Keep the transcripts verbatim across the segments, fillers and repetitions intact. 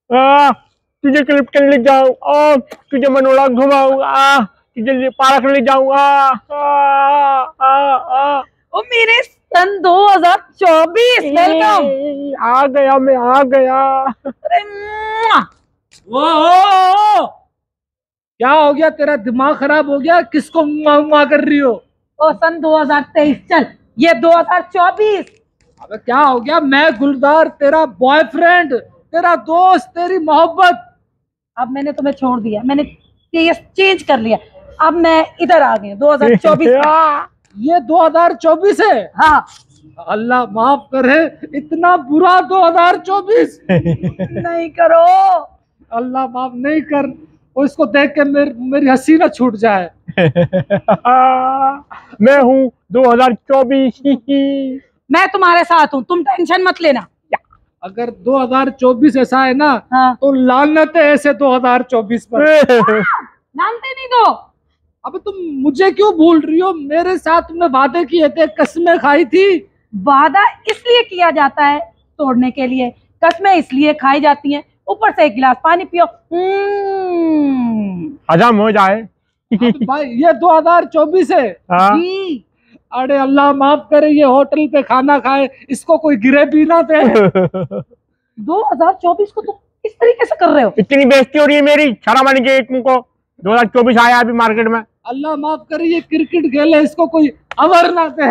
आ, तुझे क्लिफ्टन ले जाऊं, आ, तुझे मनोरा घुमाऊं, आ, तुझे पार्क ले जाऊंगा। आ, आ, आ, ओ मेरे सन दो हज़ार चौबीस, वेलकम। आ गया, मैं आ गया। अरे मुआ। ओ, ओ, ओ, क्या हो गया? तेरा दिमाग खराब हो गया? किसको मुआ मुआ कर रही हो? ओ सन दो हज़ार तेईस चल, ये दो हज़ार चौबीस। अबे क्या हो गया? मैं गुलजार, तेरा बॉयफ्रेंड, तेरा दोस्त, तेरी मोहब्बत। अब मैंने तुम्हें छोड़ दिया, मैंने चेंज कर लिया। अब मैं इधर आ गई दो हज़ार चौबीस में। ये दो हज़ार चौबीस है? हाँ। अल्लाह माफ करे, इतना बुरा दो हज़ार चौबीस। नहीं करो। अल्लाह माफ नहीं कर। और इसको देख के मेर, मेरी हंसी ना छूट जाए। मैं हूँ दो हज़ार चौबीस। मैं तुम्हारे साथ हूँ, तुम टेंशन मत लेना। अगर दो हज़ार चौबीस ऐसा है ना, हाँ। तो लानत है ऐसे दो हज़ार चौबीस पर। जानते नहीं तो। अब तुम मुझे क्यों भूल रही हो? मेरे साथ तुमने वादे किए थे, कसमें खाई थी। वादा इसलिए किया जाता है तोड़ने के लिए, कसमें इसलिए खाई जाती हैं। ऊपर से एक गिलास पानी पियो, हजम हो जाए। भाई ये दो हज़ार चौबीस है। हाँ? जी। अरे अल्लाह माफ करे, ये होटल पे खाना खाए, इसको कोई गिरे भी ना थे। दो हज़ार चौबीस को तुम किस तरीके से कर रहे हो? इतनी बेइज्जती हो रही है मेरी, शर्म आनी चाहिए तुमको। दो हज़ार चौबीस आया अभी मार्केट में। अल्लाह माफ करे, ये क्रिकेट खेले, इसको कोई अवर ना थे।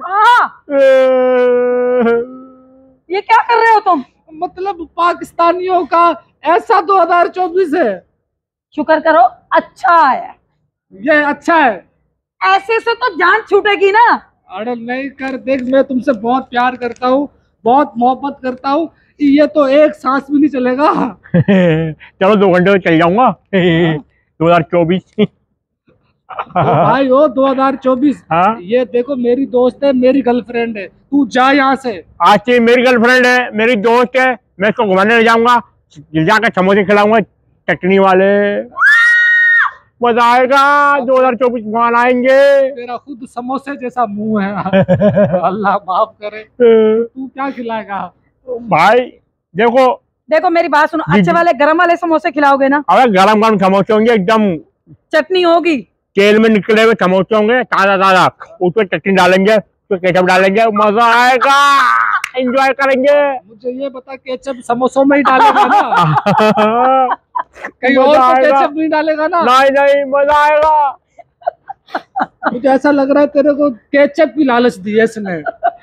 ये क्या कर रहे हो तुम? मतलब पाकिस्तानियों का ऐसा दो हज़ार चौबीस है। शुक्र करो अच्छा आया। ये अच्छा है। ऐसे से तो जान छूटेगी ना। अरे नहीं कर, देख मैं तुमसे बहुत प्यार करता हूँ, बहुत मोहब्बत करता हूँ, ये तो एक सांस भी नहीं चलेगा। चलो दो घंटे में चल जाऊंगा। दो हज़ार चौबीस। भाई हो दो हज़ार चौबीस। हाँ? ये देखो मेरी दोस्त है, मेरी गर्लफ्रेंड है, तू जा यहाँ से। आज से मेरी गर्लफ्रेंड है, मेरी दोस्त है, मैं इसको घुमाने ले जाऊंगा, जाकर समोसे खिलाऊंगा चटनी वाले। मजा आएगा। दो हज़ार चौबीस घुमाने आएंगे। तेरा खुद समोसे जैसा मुंह है। अल्लाह माफ करे। तू क्या खिलाएगा? भाई देखो देखो मेरी बात सुनो, अच्छे वाले गरम वाले समोसे खिलाओगे ना? अगर गरम गरम समोसे होंगे, एकदम चटनी होगी, तेल में निकले हुए समोसे होंगे, ताजा ताजा, उसमें चटनी डालेंगे, उसमें केचप डालेंगे, मजा आएगा, एंजॉय करेंगे। मुझे ये बता, केचप समोसों में ही डालेगा ना? कहीं और तो केचप नहीं डालेगा ना? नहीं नहीं, मजा आएगा। मुझे ऐसा लग रहा है तेरे को केचप की लालच दी है इसने।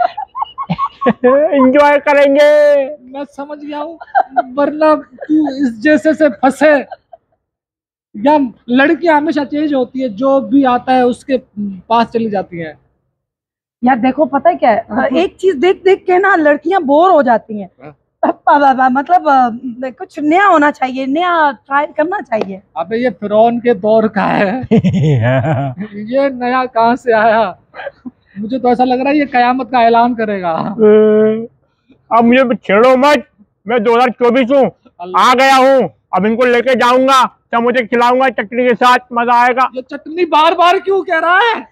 एंजॉय करेंगे। मैं समझ गया हूँ, वरना तू इस जैसे से फंसे। या लड़कियां हमेशा चेंज होती है, जो भी आता है उसके पास चली जाती है। यार देखो पता है क्या है, एक चीज देख देख के ना लड़कियां बोर हो जाती हैं। मतलब कुछ नया होना चाहिए, नया ट्राई करना चाहिए। अबे ये फिरौन के दौर का है। ये नया कहाँ से आया? मुझे तो ऐसा लग रहा है ये कयामत का ऐलान करेगा। अब मुझे छेड़ो मत, मैं दो हज़ार चौबीस हूँ, आ गया हूँ। अब इनको लेके जाऊंगा, समोसे खिलाऊंगा चटनी के साथ, मजा आएगा। ये चटनी बार बार क्यों कह रहा है?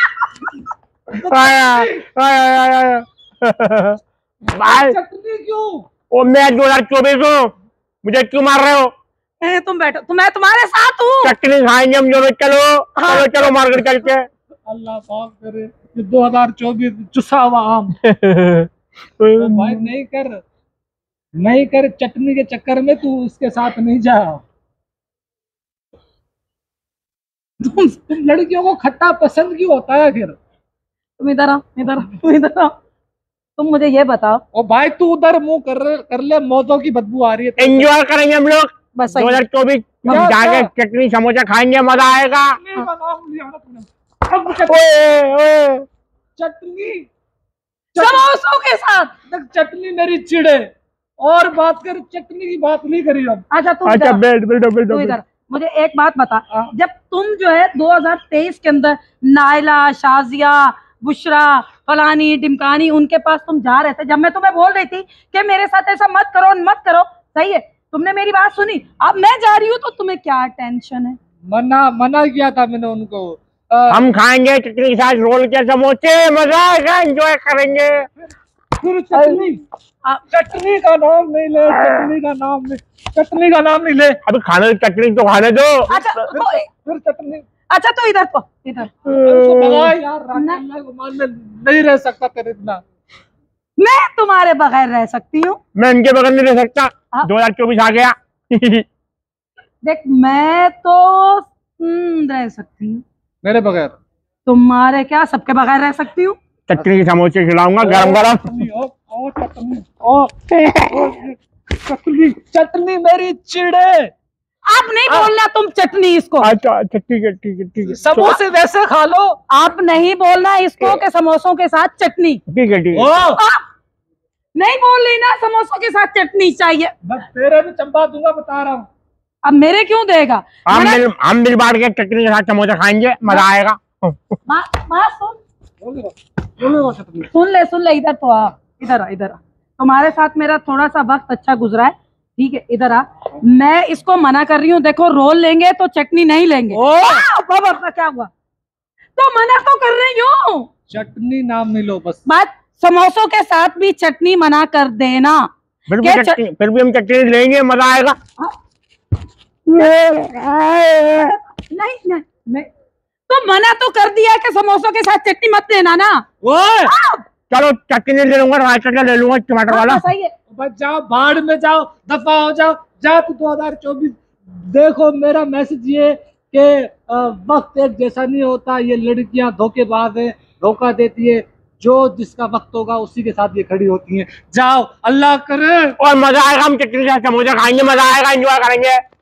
आया, आया, आया, आया। भाई चटनी क्यों? ओ मैं दो हज़ार चौबीस हूँ, मुझे क्यों मार रहे हो? ए, तुम बैठो, तुम मैं तुम्हारे साथ हूँ। चटनी खाएंगे हम दोनों। चलो चलो चलो मार्केट चल के। अल्लाह माफ करे, दो हज़ार चौबीस चुसा हुआ आम। तो भाई नहीं कर, नहीं कर, चटनी के चक्कर में तू उसके साथ नहीं जा। तुम, तुम लड़कियों को खट्टा पसंद क्यों होता है फिर? तुम इधर आओ, इधर आओ, तुम इधर आओ। तुम मुझे ये बताओ। ओ भाई तू उधर मुंह कर कर ले, मौतों की बदबू आ रही है। एंजॉय करेंगे हम लोग बस दो हज़ार चौबीस। हम जाके चटनी समोसा खाएंगे, मजा आएगा। चटनी समोसों के साथ। चटनी मेरी चिड़े, और बात कर, चटनी की बात नहीं करी अब। अच्छा तुम अच्छा बैठ बैठो तू बैठो। इधर मुझे एक बात बता, जब तुम जो है दो हज़ार तेईस के अंदर नायला, शाजिया, बुशरा, फलानी डिमकानी उनके पास तुम जा रहे थे, जब मैं तुम्हें बोल रही थी कि मेरे साथ ऐसा मत करो मत करो, सही है, तुमने मेरी बात सुनी। अब मैं जा रही हूँ तो तुम्हें क्या टेंशन है? मना मना किया था मैंने उनको। आ, हम खाएंगे चटनी के साथ रोल के समोसे, मजा आएगा, एंजॉय करेंगे। फिर चटनी, चटनी का नाम नहीं ले, चटनी का नाम नहीं, चटनी का नाम नहीं ले। अभी खाने चटनी तो खाने दो। अच्छा तो, फिर चटनी। अच्छा तो इधर तो इधर उसको भगा यार, राकेश गुमान में नहीं रह सकता तेरे बिना। मैं तुम्हारे बगैर रह सकती हूँ। मैं इनके बगैर नहीं रह सकता। दो हजार चौबीस आ गया। देख मैं तो हम्म, रह सकती हूँ मेरे बगैर। तुम्हारे क्या, सबके बगैर रह सकती हूँ। चटनी के समोसे खिलाऊंगा गरम गरम। चटनी ओ, ओ, चटनी ओ, ओ, चटनी चटनी मेरी चिड़े। आप नहीं बोलना तुम चटनी इसको। अच्छा ठीक है ठीक है ठीक है। समोसे वैसे खा लो। आप नहीं बोलना इसको के समोसों के साथ चटनी। ठीक है ठीक है। आप नहीं बोल रही ना, समोसों के साथ चटनी चाहिए। मैं तेरे भी चंपा दूंगा, बता रहा हूँ। अब मेरे क्यों देगा? हम मिल हम मिल बांट के चटनी के साथ समोसा खाएंगे, मजा आएगा। माँ माँ सुन बोलेगा, बोलेगा चटनी। सुन ले सुन ले, इधर तो आ, इधर आ इधर आ। तुम्हारे साथ मेरा थोड़ा सा वक्त अच्छा गुजरा है, ठीक है, इधर आ। मैं इसको मना कर रही हूँ, देखो रोल लेंगे तो चटनी नहीं लेंगे। ओ! आ, बाबा क्या हुआ? तो मना तो कर रही हूँ। चटनी नाम नहीं लो बस। बात समोसों के साथ भी चटनी मना कर देना। फिर भी क्या चटनी फिर भी हम चटनी लेंगे, मजा आएगा। नहीं नहीं नहीं, तो मना तो कर दिया कि समोसों के साथ चटनी मत लेना ना। ओए! चलो चटनी ले लूंगा, रायता ले लूंगा, टमाटर वाला। हाँ, सही है। बस जाओ, भाड़ में जाओ, दफा हो जाओ, जा तू दो हजार चौबीस। देखो मेरा मैसेज ये कि वक्त एक जैसा नहीं होता, ये लड़कियां धोखेबाज है, धोखा देती है, जो जिसका वक्त होगा उसी के साथ ये खड़ी होती हैं। जाओ, अल्लाह करे। और मजा आएगा, हम चटनी के साथ समोसा खाएंगे, मजा आएगा, एंजॉय करेंगे।